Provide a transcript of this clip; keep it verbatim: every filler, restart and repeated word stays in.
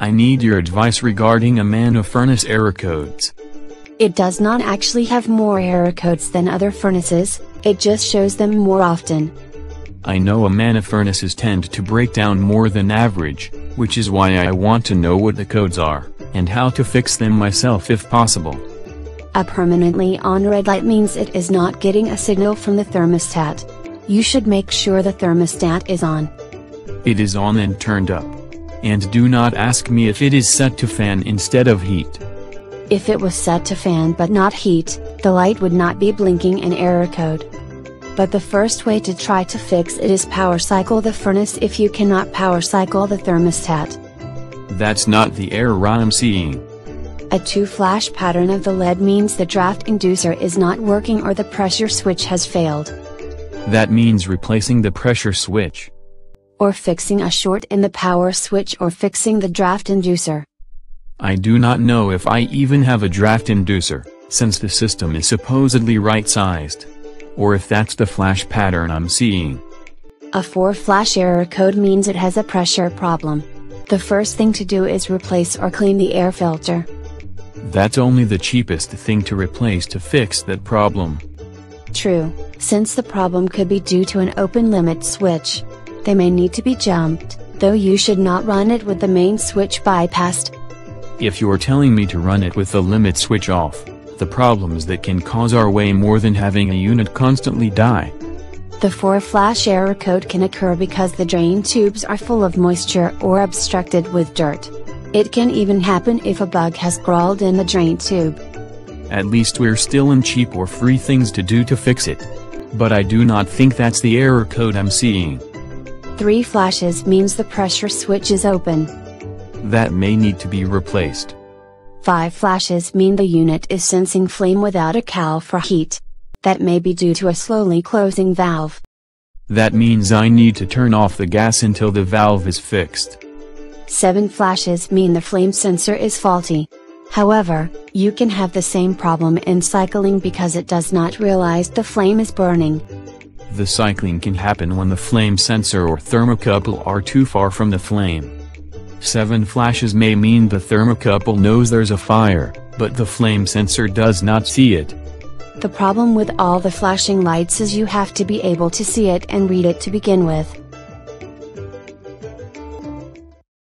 I need your advice regarding Amana furnace error codes. It does not actually have more error codes than other furnaces, it just shows them more often. I know Amana furnaces tend to break down more than average, which is why I want to know what the codes are, and how to fix them myself if possible. A permanently on red light means it is not getting a signal from the thermostat. You should make sure the thermostat is on. It is on and turned up. And do not ask me if it is set to fan instead of heat. If it was set to fan but not heat, the light would not be blinking an error code. But the first way to try to fix it is power cycle the furnace if you cannot power cycle the thermostat. That's not the error I'm seeing. A two-flash pattern of the L E D means the draft inducer is not working or the pressure switch has failed. That means replacing the pressure switch. Or fixing a short in the power switch or fixing the draft inducer. I do not know if I even have a draft inducer, since the system is supposedly right-sized. Or if that's the flash pattern I'm seeing. A four-flash error code means it has a pressure problem. The first thing to do is replace or clean the air filter. That's only the cheapest thing to replace to fix that problem. True, since the problem could be due to an open limit switch. They may need to be jumped, though you should not run it with the main switch bypassed. If you're telling me to run it with the limit switch off, the problems that can cause are way more than having a unit constantly die. The four-flash error code can occur because the drain tubes are full of moisture or obstructed with dirt. It can even happen if a bug has crawled in the drain tube. At least we're still in cheap or free things to do to fix it. But I do not think that's the error code I'm seeing. Three flashes means the pressure switch is open. That may need to be replaced. Five flashes mean the unit is sensing flame without a cowl for heat. That may be due to a slowly closing valve. That means I need to turn off the gas until the valve is fixed. Seven flashes mean the flame sensor is faulty. However, you can have the same problem in cycling because it does not realize the flame is burning. The cycling can happen when the flame sensor or thermocouple are too far from the flame. Seven flashes may mean the thermocouple knows there's a fire, but the flame sensor does not see it. The problem with all the flashing lights is you have to be able to see it and read it to begin with.